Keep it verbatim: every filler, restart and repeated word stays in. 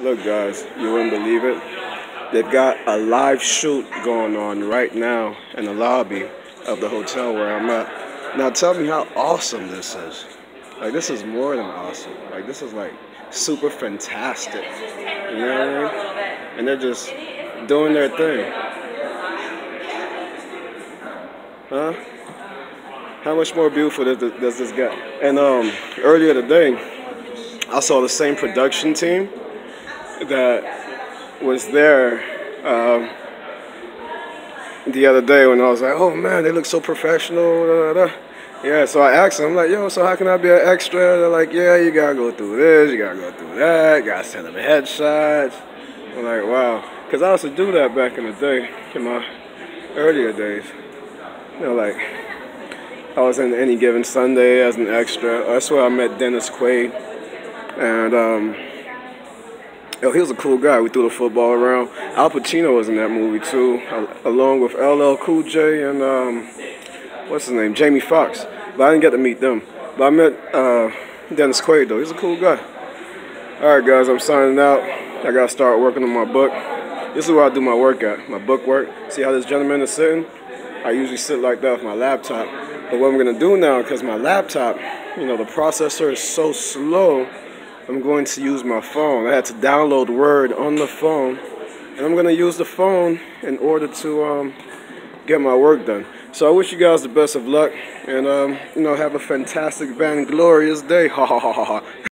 Look, guys, you wouldn't believe it. They've got a live shoot going on right now in the lobby of the hotel where I'm at. Now, tell me how awesome this is. Like, this is more than awesome. Like, this is like super fantastic. You know what I mean? And they're just doing their thing. Huh? How much more beautiful does this, does this get? And um, earlier today, I saw the same production team that was there um, the other day when I was like, oh man, they look so professional. Da, da, da. Yeah, so I asked them, I'm like, yo, so how can I be an extra? They're like, yeah, you gotta go through this, you gotta go through that, you gotta send them headshots. I'm like, wow. Because I used to do that back in the day, in my earlier days. You know, like, I was in Any Given Sunday as an extra. That's where I met Dennis Quaid. And, um, yo, he was a cool guy. We threw the football around. Al Pacino was in that movie, too, along with L L Cool J and, um, what's his name, Jamie Foxx. But I didn't get to meet them. But I met uh, Dennis Quaid, though. He's a cool guy. All right, guys, I'm signing out. I got to start working on my book. This is where I do my work at, my book work. See how this gentleman is sitting? I usually sit like that with my laptop. But what I'm going to do now, because my laptop, you know, the processor is so slow, I'm going to use my phone. I had to download Word on the phone, and I'm going to use the phone in order to um, get my work done. So I wish you guys the best of luck, and um, you know, have a fantastic, vainglorious day. Ha ha ha ha ha.